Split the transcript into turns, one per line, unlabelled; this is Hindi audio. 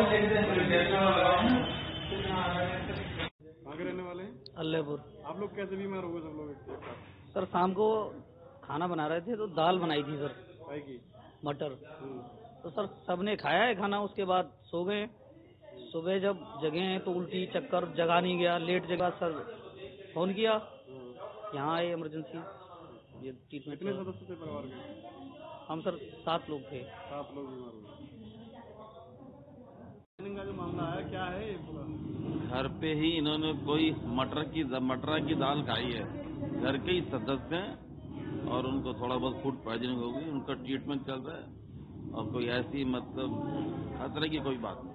कहाँ के रहने वाले हैं?
अल्लाहपुर।
आप लोग कैसे बीमार हो गए सब लोग एक साथ?
सर शाम को खाना बना रहे थे तो दाल बनाई थी सर,
काय की?
मटर। तो सर सबने खाया है खाना, उसके बाद सो गए। सुबह जब जगे हैं तो उल्टी चक्कर, जगा नहीं गया, लेट जगा सर, फोन किया, यहाँ आए इमरजेंसी, ये ट्रीटमेंट।
कितने सदस्य थे परिवार के?
हम सर 7 लोग थे।
7 लोग बीमार हुए। का जो मामला है क्या है ये पूरा?
घर पे ही इन्होंने कोई मटर की दाल खाई है, घर के ही सदस्य हैं, और उनको थोड़ा बहुत फूड पॉइजनिंग हो गई। उनका ट्रीटमेंट चल रहा है और कोई ऐसी मतलब खतरे की कोई बात नहीं।